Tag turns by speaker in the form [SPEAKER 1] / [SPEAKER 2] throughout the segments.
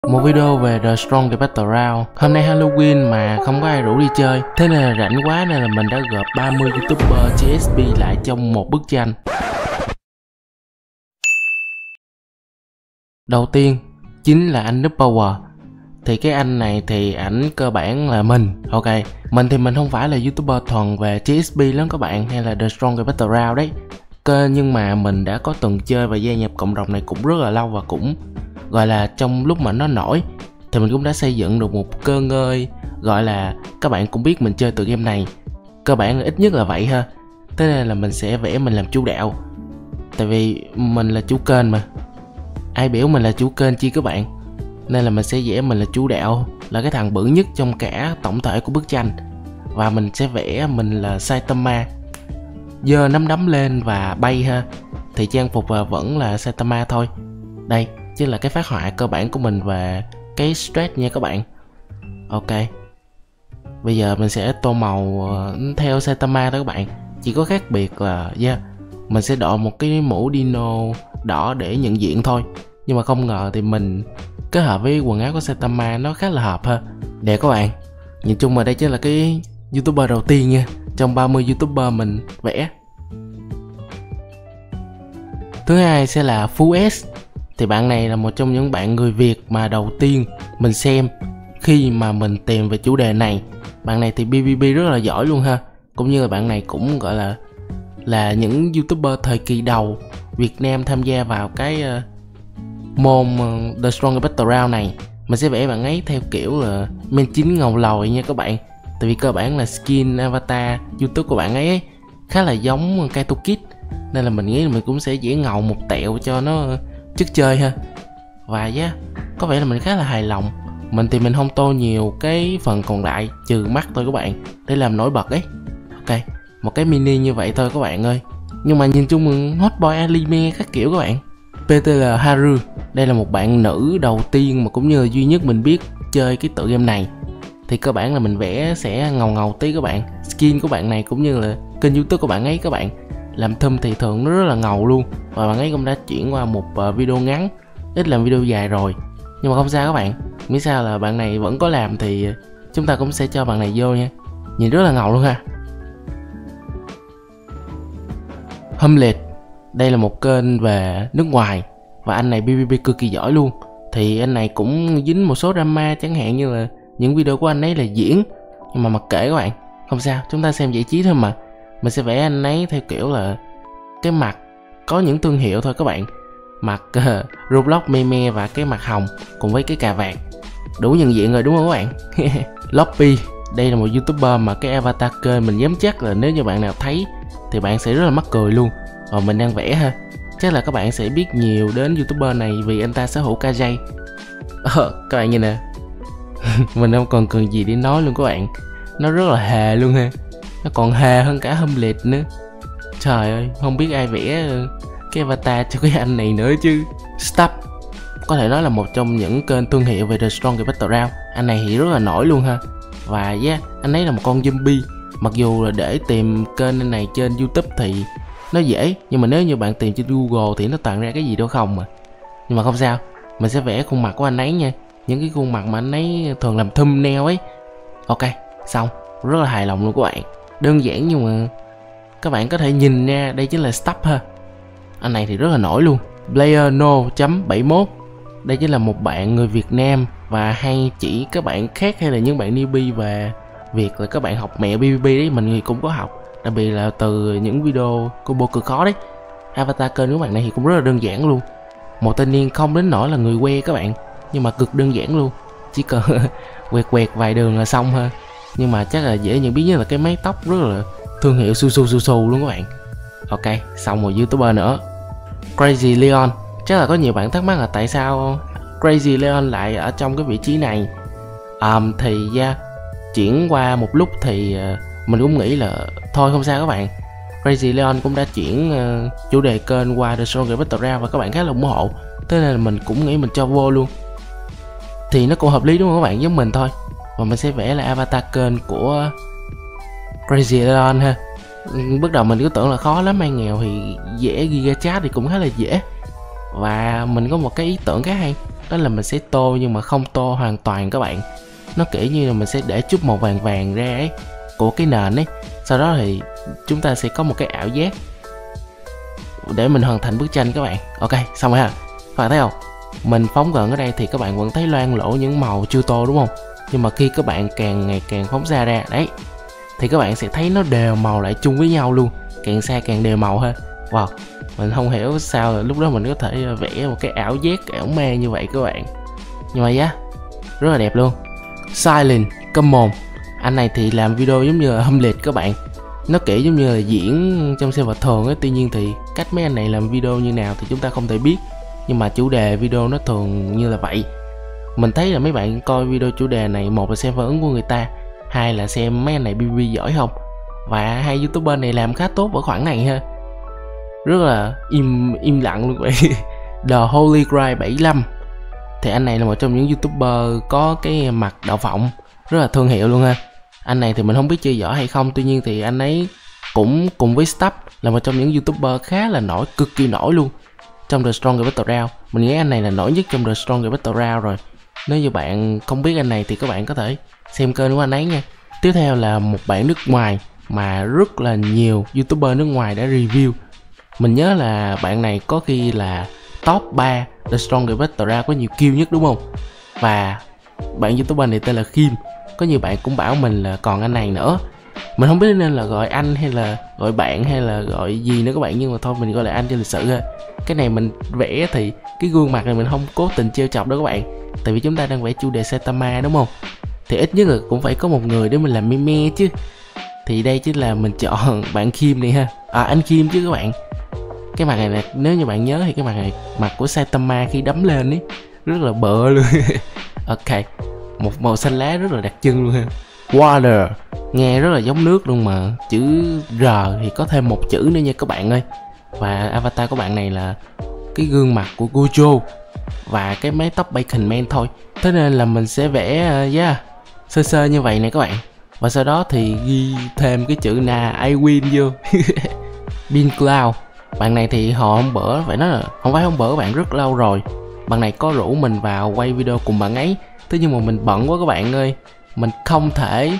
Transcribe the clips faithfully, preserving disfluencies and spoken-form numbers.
[SPEAKER 1] Một video về The Strongest Battleground. Hôm nay Halloween mà không có ai rủ đi chơi, thế nên là rảnh quá nên là mình đã gộp ba mươi YouTuber xê ét pê lại trong một bức tranh. Đầu tiên chính là anh Nutpower. Thì cái anh này thì ảnh cơ bản là mình. Ok, mình thì mình không phải là YouTuber thuần về xê ét pê lắm các bạn, hay là The Strongest Battleground đấy. Cơ nhưng mà mình đã có từng chơi và gia nhập cộng đồng này cũng rất là lâu, và cũng gọi là trong lúc mà nó nổi thì mình cũng đã xây dựng được một cơ ngơi, gọi là các bạn cũng biết mình chơi từ game này, cơ bản là ít nhất là vậy ha. Thế nên là mình sẽ vẽ mình làm chủ đạo, tại vì mình là chủ kênh mà, ai biểu mình là chủ kênh chi các bạn, nên là mình sẽ vẽ mình là chủ đạo, là cái thằng bự nhất trong cả tổng thể của bức tranh. Và mình sẽ vẽ mình là Saitama, giơ nắm đấm lên và bay ha, thì trang phục vẫn là Saitama thôi. Đây chính là cái phác họa cơ bản của mình về cái stress nha các bạn. Ok, bây giờ mình sẽ tô màu theo Saitama đó các bạn, chỉ có khác biệt là yeah, mình sẽ đội một cái mũ dino đỏ để nhận diện thôi. Nhưng mà không ngờ thì mình kết hợp với quần áo của Saitama nó khá là hợp ha. Để các bạn nhìn chung mà đây chính là cái YouTuber đầu tiên nha, trong ba mươi YouTuber mình vẽ. Thứ hai sẽ là Phú S. Thì bạn này là một trong những bạn người Việt mà đầu tiên mình xem khi mà mình tìm về chủ đề này. Bạn này thì pê vê pê rất là giỏi luôn ha, cũng như là bạn này cũng gọi là là những YouTuber thời kỳ đầu Việt Nam tham gia vào cái uh, môn uh, The Strongest Battleground này. Mình sẽ vẽ bạn ấy theo kiểu là men chín ngầu lòi nha các bạn, tại vì cơ bản là skin avatar YouTube của bạn ấy, ấy khá là giống Kaito Kid, nên là mình nghĩ là mình cũng sẽ vẽ ngầu một tẹo cho nó chất chơi ha. Và yeah, có vẻ là mình khá là hài lòng. Mình thì mình không tô nhiều cái phần còn lại trừ mắt thôi các bạn, để làm nổi bật ấy. Ok, một cái mini như vậy thôi các bạn ơi. Nhưng mà nhìn chung hot boy anime các kiểu các bạn. pê tê lờ Haru, đây là một bạn nữ đầu tiên mà cũng như là duy nhất mình biết chơi cái tựa game này. Thì cơ bản là mình vẽ sẽ ngầu ngầu tí các bạn. Skin của bạn này cũng như là kênh YouTube của bạn ấy các bạn, làm thum thì thường nó rất là ngầu luôn. Và bạn ấy cũng đã chuyển qua một video ngắn, ít làm video dài rồi. Nhưng mà không sao các bạn, miễn sao là bạn này vẫn có làm thì chúng ta cũng sẽ cho bạn này vô nha. Nhìn rất là ngầu luôn ha. Humlet, đây là một kênh về nước ngoài và anh này pê vê pê cực kỳ giỏi luôn. Thì anh này cũng dính một số drama, chẳng hạn như là những video của anh ấy là diễn. Nhưng mà mặc kệ các bạn, không sao, chúng ta xem giải trí thôi mà. Mình sẽ vẽ anh ấy theo kiểu là cái mặt có những thương hiệu thôi các bạn, mặt uh, Roblox meme và cái mặt hồng cùng với cái cà vạt, đủ nhận diện rồi đúng không các bạn? Loppy, đây là một YouTuber mà cái avatar kênh mình dám chắc là nếu như bạn nào thấy thì bạn sẽ rất là mắc cười luôn. Và mình đang vẽ ha, chắc là các bạn sẽ biết nhiều đến YouTuber này vì anh ta sở hữu ca jay. Ờ, các bạn nhìn nè. Mình không còn cần gì để nói luôn các bạn, nó rất là hề luôn ha, nó còn hề hơn cả Humlet nữa. Trời ơi, không biết ai vẽ cái avatar cho cái anh này nữa chứ. Stop, có thể nói là một trong những kênh thương hiệu về The Strongest Battleground. Anh này thì rất là nổi luôn ha. Và yeah, anh ấy là một con zombie. Mặc dù là để tìm kênh này trên YouTube thì nó dễ, nhưng mà nếu như bạn tìm trên Google thì nó toàn ra cái gì đâu không mà. Nhưng mà không sao, mình sẽ vẽ khuôn mặt của anh ấy nha, những cái khuôn mặt mà anh ấy thường làm thumbnail ấy. Ok, xong, rất là hài lòng luôn các bạn. Đơn giản nhưng mà các bạn có thể nhìn nha, đây chính là Stop ha. Anh này thì rất là nổi luôn. Player No bảy mốt, đây chính là một bạn người Việt Nam và hay chỉ các bạn khác hay là những bạn newbie về việc là các bạn học mẹ pê vê pê đấy. Mình thì cũng có học, đặc biệt là từ những video combo cực khó đấy. Avatar kênh của bạn này thì cũng rất là đơn giản luôn, một thanh niên không đến nỗi là người que các bạn, nhưng mà cực đơn giản luôn, chỉ cần quẹt quẹt vài đường là xong ha. Nhưng mà chắc là dễ nhận biết nhất là cái mái tóc rất là thương hiệu su su su su luôn các bạn. Ok, xong một YouTuber nữa, Crazy Leon. Chắc là có nhiều bạn thắc mắc là tại sao Crazy Leon lại ở trong cái vị trí này. um, Thì yeah, chuyển qua một lúc thì uh, mình cũng nghĩ là thôi không sao các bạn. Crazy Leon cũng đã chuyển uh, chủ đề kênh qua The Strongest Battleground và các bạn khá là ủng hộ, thế nên là mình cũng nghĩ mình cho vô luôn. Thì nó cũng hợp lý đúng không các bạn, giống mình thôi. Và mình sẽ vẽ là avatar kênh của Crazy Leon ha. Bước đầu mình cứ tưởng là khó lắm, ai nghèo thì dễ, Giga Chat thì cũng khá là dễ. Và mình có một cái ý tưởng khá hay, đó là mình sẽ tô nhưng mà không tô hoàn toàn các bạn. Nó kiểu như là mình sẽ để chút màu vàng vàng ra ấy của cái nền ấy, sau đó thì chúng ta sẽ có một cái ảo giác để mình hoàn thành bức tranh các bạn. Ok, xong rồi ha. Các bạn thấy không, mình phóng gần ở đây thì các bạn vẫn thấy loang lỗ những màu chưa tô đúng không, nhưng mà khi các bạn càng ngày càng phóng xa ra đấy thì các bạn sẽ thấy nó đều màu lại chung với nhau luôn, càng xa càng đều màu ha. Wow, mình không hiểu sao là lúc đó mình có thể vẽ một cái ảo giác ảo ma như vậy các bạn, nhưng mà yeah, rất là đẹp luôn. Silent, come on. Anh này thì làm video giống như là Hamlet các bạn, nó kiểu giống như là diễn trong server thường ấy. Tuy nhiên thì cách mấy anh này làm video như nào thì chúng ta không thể biết, nhưng mà chủ đề video nó thường như là vậy. Mình thấy là mấy bạn coi video chủ đề này, một là xem phản ứng của người ta, hai là xem mấy anh này bê bê bê giỏi không, và hai youtuber này làm khá tốt ở khoảng này ha, rất là im im lặng luôn vậy. The Holy Grail bảy lăm thì anh này là một trong những youtuber có cái mặt đậu phộng rất là thương hiệu luôn ha. Anh này thì mình không biết chơi giỏi hay không, tuy nhiên thì anh ấy cũng cùng với Stubb là một trong những youtuber khá là nổi, cực kỳ nổi luôn trong The Strongest Battle Royale. Mình nghĩ anh này là nổi nhất trong The Strongest Battle Royale rồi. Nếu như bạn không biết anh này thì các bạn có thể xem kênh của anh ấy nha. Tiếp theo là một bạn nước ngoài mà rất là nhiều youtuber nước ngoài đã review. Mình nhớ là bạn này có khi là top ba The Strongest Battle Royale có nhiều kill nhất đúng không? Và bạn youtuber này tên là Kim. Có nhiều bạn cũng bảo mình là còn anh này nữa. Mình không biết nên là gọi anh hay là gọi bạn hay là gọi gì nữa các bạn, nhưng mà thôi mình gọi là anh cho lịch sự ha. Cái này mình vẽ thì cái gương mặt này mình không cố tình trêu chọc đó các bạn, tại vì chúng ta đang vẽ chủ đề Saitama đúng không, thì ít nhất là cũng phải có một người để mình làm meme chứ. Thì đây chính là mình chọn bạn Kim này ha, à anh Kim chứ các bạn. Cái mặt này nè, nếu như bạn nhớ thì cái mặt này mặt của Saitama khi đấm lên ấy rất là bợ luôn. Ok, một màu xanh lá rất là đặc trưng luôn ha. Water, nghe rất là giống nước luôn mà chữ R thì có thêm một chữ nữa nha các bạn ơi. Và avatar của bạn này là cái gương mặt của Gojo và cái mái tóc Bacon Man thôi. Thế nên là mình sẽ vẽ uh, yeah, sơ sơ như vậy nè các bạn. Và sau đó thì ghi thêm cái chữ na I win vô. Bin Cloud, bạn này thì họ hôm bữa phải nói là không phải hôm bữa, bạn rất lâu rồi bạn này có rủ mình vào quay video cùng bạn ấy. Thế nhưng mà mình bận quá các bạn ơi, mình không thể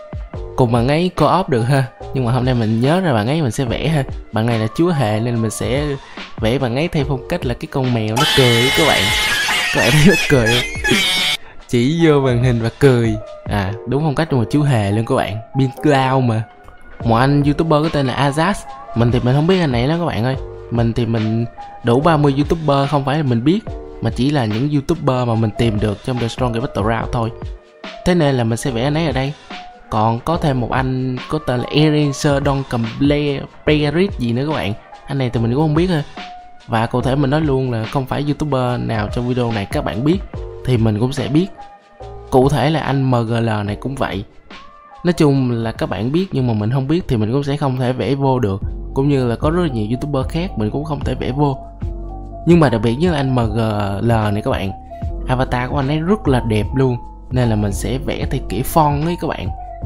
[SPEAKER 1] cùng bạn ấy co-op được ha. Nhưng mà hôm nay mình nhớ ra bạn ấy mình sẽ vẽ ha. Bạn này là chúa hề nên mình sẽ vẽ bạn ấy theo phong cách là cái con mèo nó cười các bạn. Các bạn thấy nó cười không? Chỉ vô màn hình và cười. À đúng phong cách của một chú hề luôn các bạn. Bin Cloud mà. Một anh youtuber có tên là Azaz. Mình thì mình không biết anh này đó các bạn ơi. Mình thì mình đủ ba mươi youtuber không phải là mình biết, mà chỉ là những youtuber mà mình tìm được trong The Strongest Battle Royale thôi. Thế nên là mình sẽ vẽ anh ấy ở đây. Còn có thêm một anh có tên là Erenser Don Camperit gì nữa các bạn. Anh này thì mình cũng không biết ha. Và cụ thể mình nói luôn là không phải youtuber nào trong video này các bạn biết thì mình cũng sẽ biết. Cụ thể là anh em giê lờ này cũng vậy. Nói chung là các bạn biết nhưng mà mình không biết thì mình cũng sẽ không thể vẽ vô được. Cũng như là có rất là nhiều youtuber khác mình cũng không thể vẽ vô. Nhưng mà đặc biệt như là anh em giê lờ này các bạn, avatar của anh ấy rất là đẹp luôn, nên là mình sẽ vẽ theo kiểu font ấy các bạn.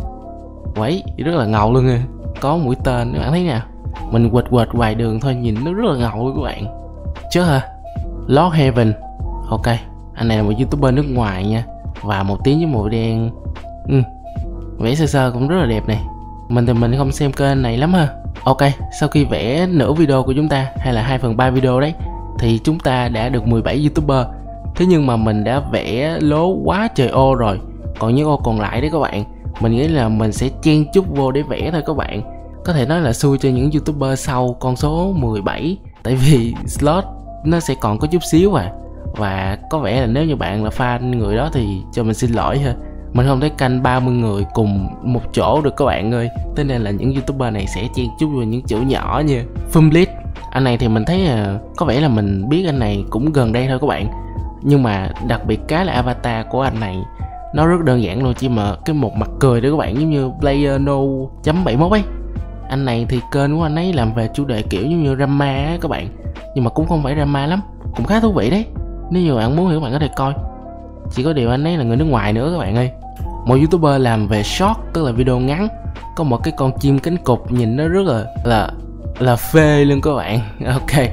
[SPEAKER 1] Quấy, rất là ngầu luôn nha. Có mũi tên các bạn thấy nè. Mình quệt quệt ngoài đường thôi nhìn nó rất là ngầu luôn các bạn. Chứ hả? Lord Heaven. Ok, anh này là một youtuber nước ngoài nha. Và một tiếng với màu đen. Ừ, vẽ sơ sơ cũng rất là đẹp này. Mình thì mình không xem kênh này lắm ha. Ok, sau khi vẽ nửa video của chúng ta, hay là hai phần ba video đấy, thì chúng ta đã được mười bảy youtuber. Thế nhưng mà mình đã vẽ lố quá trời ô rồi. Còn những ô còn lại đấy các bạn, mình nghĩ là mình sẽ chen chút vô để vẽ thôi các bạn. Có thể nói là xui cho những youtuber sau con số mười bảy, tại vì slot nó sẽ còn có chút xíu à. Và có vẻ là nếu như bạn là fan người đó thì cho mình xin lỗi ha. Mình không thể canh ba mươi người cùng một chỗ được các bạn ơi. Thế nên là những youtuber này sẽ chen chút vào những chữ nhỏ nha. Fumlit, anh này thì mình thấy là có vẻ là mình biết anh này cũng gần đây thôi các bạn. Nhưng mà đặc biệt cái là avatar của anh này nó rất đơn giản luôn, chỉ mà cái một mặt cười đó các bạn, giống như player no chấm bảy mốt ấy. Anh này thì kênh của anh ấy làm về chủ đề kiểu giống như drama á các bạn, nhưng mà cũng không phải drama lắm, cũng khá thú vị đấy. Nếu như bạn muốn hiểu bạn có thể coi. Chỉ có điều anh ấy là người nước ngoài nữa các bạn ơi. Một youtuber làm về short, tức là video ngắn, có một cái con chim cánh cụt nhìn nó rất là là là phê luôn các bạn. Ok,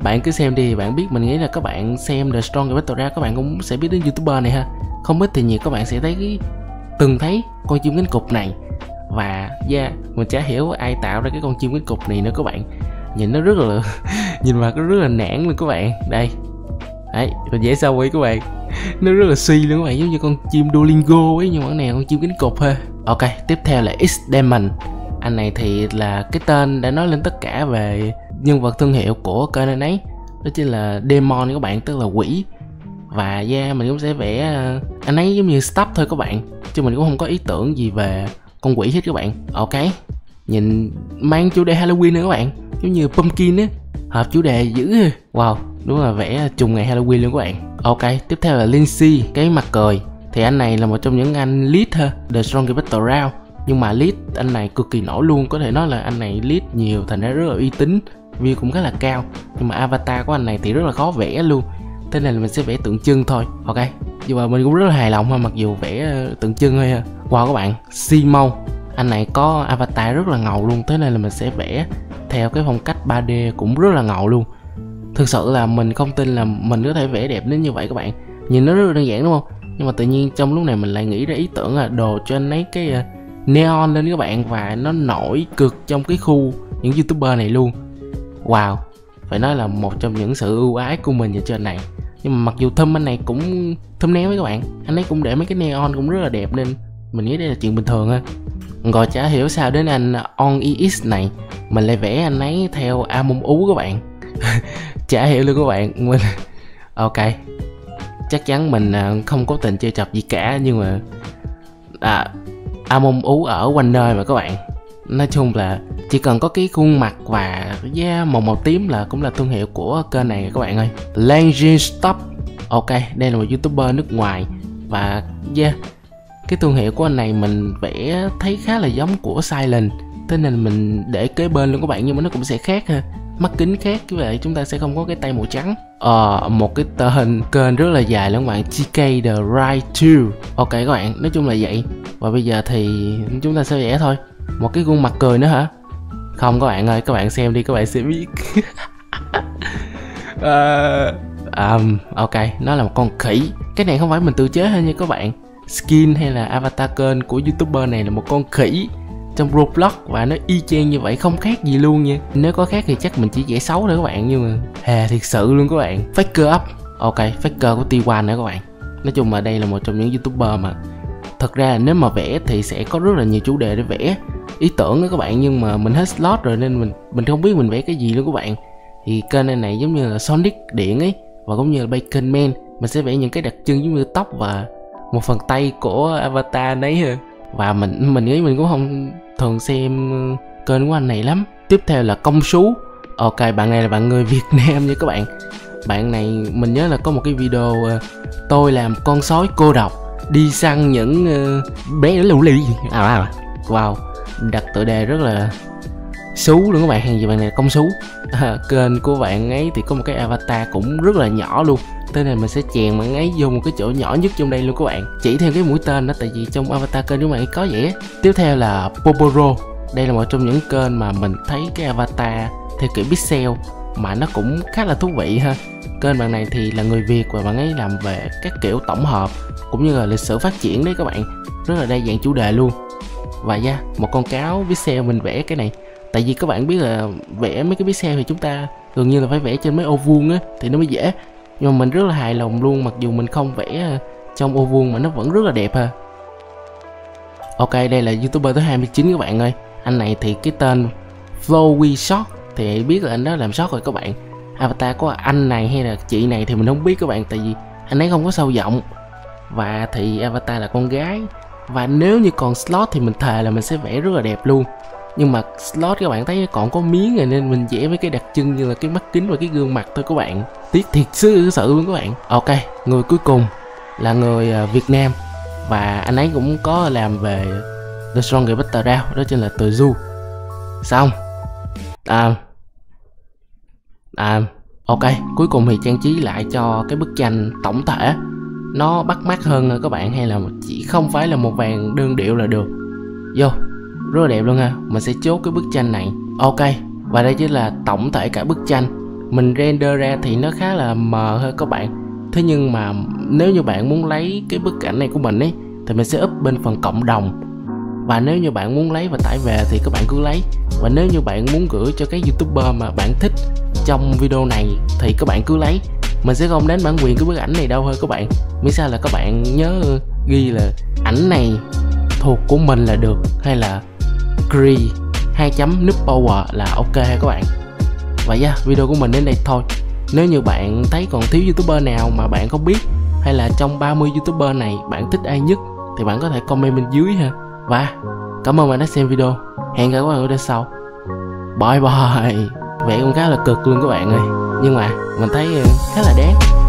[SPEAKER 1] bạn cứ xem đi, bạn biết, mình nghĩ là các bạn xem The Strongest Battle Royale các bạn cũng sẽ biết đến YouTuber này ha. Không ít thì nhiều các bạn sẽ thấy cái từng thấy con chim cánh cụt này. Và yeah, mình chả hiểu ai tạo ra cái con chim cánh cụt này nữa các bạn. Nhìn nó rất là nhìn mặt nó rất là nản luôn các bạn. Đây. Đấy, mình vẽ sao vậy các bạn. Nó rất là suy luôn các bạn, giống như con chim Duolingo ấy, nhưng mà cái này con chim cánh cụt ha. Ok, tiếp theo là X-Demon. Anh này thì là cái tên đã nói lên tất cả về nhân vật thương hiệu của kênh anh ấy. Đó chính là Demon các bạn, tức là quỷ. Và yeah, mình cũng sẽ vẽ anh ấy giống như stop thôi các bạn, chứ mình cũng không có ý tưởng gì về con quỷ hết các bạn. Ok, nhìn mang chủ đề Halloween nữa các bạn, giống như pumpkin á, hợp chủ đề dữ. Wow, đúng là vẽ trùng ngày Halloween luôn các bạn. Ok, tiếp theo là Lindsay, cái mặt cười. Thì anh này là một trong những anh lead ha, The Strongest Battle Royale. Nhưng mà lead anh này cực kỳ nổi luôn, có thể nói là anh này lead nhiều thành ra rất là uy tín, view cũng khá là cao. Nhưng mà avatar của anh này thì rất là khó vẽ luôn, thế nên là mình sẽ vẽ tượng trưng thôi. Ok, nhưng mà mình cũng rất là hài lòng ha, mặc dù vẽ tượng trưng thôi ha. Wow các bạn, Simon, anh này có avatar rất là ngầu luôn, thế nên là mình sẽ vẽ theo cái phong cách ba D cũng rất là ngầu luôn. Thực sự là mình không tin là mình có thể vẽ đẹp đến như vậy các bạn. Nhìn nó rất là đơn giản đúng không? Nhưng mà tự nhiên trong lúc này mình lại nghĩ ra ý tưởng là đồ cho anh ấy cái uh, neon lên các bạn, và nó nổi cực trong cái khu những YouTuber này luôn. Wow, phải nói là một trong những sự ưu ái của mình dành cho anh này. Nhưng mà mặc dù thumb anh này cũng thumbnail với các bạn, anh ấy cũng để mấy cái neon cũng rất là đẹp, nên mình nghĩ đây là chuyện bình thường ha. Rồi chả hiểu sao đến anh On E X này mình lại vẽ anh ấy theo Amon Ú các bạn. Chả hiểu luôn các bạn. Mình ok, chắc chắn mình không có tình chơi chọc gì cả, nhưng mà à, Amon Ú ở quanh nơi mà các bạn. Nói chung là chỉ cần có cái khuôn mặt và yeah, màu màu tím là cũng là thương hiệu của kênh này các bạn ơi. Langin Stop. Ok, đây là một YouTuber nước ngoài. Và yeah, cái thương hiệu của anh này mình vẽ thấy khá là giống của Silent, thế nên mình để kế bên luôn các bạn, nhưng mà nó cũng sẽ khác ha. Mắt kính khác, như vậy chúng ta sẽ không có cái tay màu trắng. Ờ, một cái tên kênh rất là dài luôn các bạn, T K The Right hai. Ok các bạn, nói chung là vậy. Và bây giờ thì chúng ta sẽ vẽ thôi. Một cái gương mặt cười nữa hả? Không các bạn ơi, các bạn xem đi các bạn sẽ biết. uh, um, ok, nó là một con khỉ. Cái này không phải mình tự chế hay nha các bạn. Skin hay là avatar kênh của YouTuber này là một con khỉ trong Roblox, và nó y chang như vậy, không khác gì luôn nha. Nếu có khác thì chắc mình chỉ vẽ xấu thôi các bạn, nhưng mà hà thiệt sự luôn các bạn. Faker Up. Ok, Faker của T một nữa các bạn. Nói chung là đây là một trong những YouTuber mà thật ra là nếu mà vẽ thì sẽ có rất là nhiều chủ đề để vẽ ý tưởng đó các bạn, nhưng mà mình hết slot rồi nên mình mình không biết mình vẽ cái gì luôn các bạn. Thì kênh này, này giống như là Sonic điện ấy, và cũng như là Bacon Man, mình sẽ vẽ những cái đặc trưng giống như tóc và một phần tay của avatar đấy ha. Và mình mình nghĩ mình cũng không thường xem kênh của anh này lắm. Tiếp theo là Công Sú. Ok, bạn này là bạn người Việt Nam nha các bạn. Bạn này mình nhớ là có một cái video uh, tôi làm con sói cô độc đi săn những uh, bé lũ lì. À, à, wow, đặt tựa đề rất là xú luôn các bạn. Hàng gì bạn này là Công Sú. À, kênh của bạn ấy thì có một cái avatar cũng rất là nhỏ luôn, thế nên mình sẽ chèn bạn ấy vô một cái chỗ nhỏ nhất trong đây luôn các bạn, chỉ theo cái mũi tên đó, tại vì trong avatar kênh của bạn ấy có vậy. Tiếp theo là Poporo. Đây là một trong những kênh mà mình thấy cái avatar theo kiểu pixel mà nó cũng khá là thú vị ha. Kênh bạn này thì là người Việt, và bạn ấy làm về các kiểu tổng hợp cũng như là lịch sử phát triển đấy các bạn, rất là đa dạng chủ đề luôn. Và yeah, một con cáo pixel mình vẽ cái này, tại vì các bạn biết là vẽ mấy cái pixel thì chúng ta gần như là phải vẽ trên mấy ô vuông á thì nó mới dễ. Nhưng mà mình rất là hài lòng luôn, mặc dù mình không vẽ trong ô vuông mà nó vẫn rất là đẹp ha. Ok, đây là YouTuber thứ hai mươi chín các bạn ơi. Anh này thì cái tên Flowy Shot, thì biết là anh đó làm shot rồi các bạn. Avatar của anh này hay là chị này thì mình không biết các bạn, tại vì anh ấy không có sâu giọng. Và thì avatar là con gái. Và nếu như còn slot thì mình thề là mình sẽ vẽ rất là đẹp luôn. Nhưng mà slot các bạn thấy còn có miếng rồi, nên mình vẽ mấy cái đặc trưng như là cái mắt kính và cái gương mặt thôi các bạn. Tiếc thiệt sự sự luôn các bạn. Ok, người cuối cùng là người Việt Nam, và anh ấy cũng có làm về The Strongest Battle Royale, đó chính là Từ Du. Xong. À, à, ok, cuối cùng thì trang trí lại cho cái bức tranh tổng thể nó bắt mắt hơn các bạn, hay là chỉ không phải là một vàng đơn điệu là được. Vô, rất là đẹp luôn ha. Mình sẽ chốt cái bức tranh này. Ok, và đây chính là tổng thể cả bức tranh. mình render ra thì nó khá là mờ thôi các bạn. Thế nhưng mà nếu như bạn muốn lấy cái bức ảnh này của mình ấy thì mình sẽ up bên phần cộng đồng. Và nếu như bạn muốn lấy và tải về thì các bạn cứ lấy. Và nếu như bạn muốn gửi cho cái YouTuber mà bạn thích trong video này thì các bạn cứ lấy. Mình sẽ không đánh bản quyền cái bức ảnh này đâu thôi các bạn. Miễn sao là các bạn nhớ ghi là ảnh này thuộc của mình là được, hay là Cree hai chấm Noob Power là ok ha các bạn. Và yeah, video của mình đến đây thôi. Nếu như bạn thấy còn thiếu YouTuber nào mà bạn không biết, hay là trong ba mươi YouTuber này bạn thích ai nhất, thì bạn có thể comment bên dưới ha. Và cảm ơn bạn đã xem video. Hẹn gặp các bạn ở video sau. Bye bye. Vậy cũng khá là cực luôn các bạn ơi, nhưng mà mình thấy khá là đáng.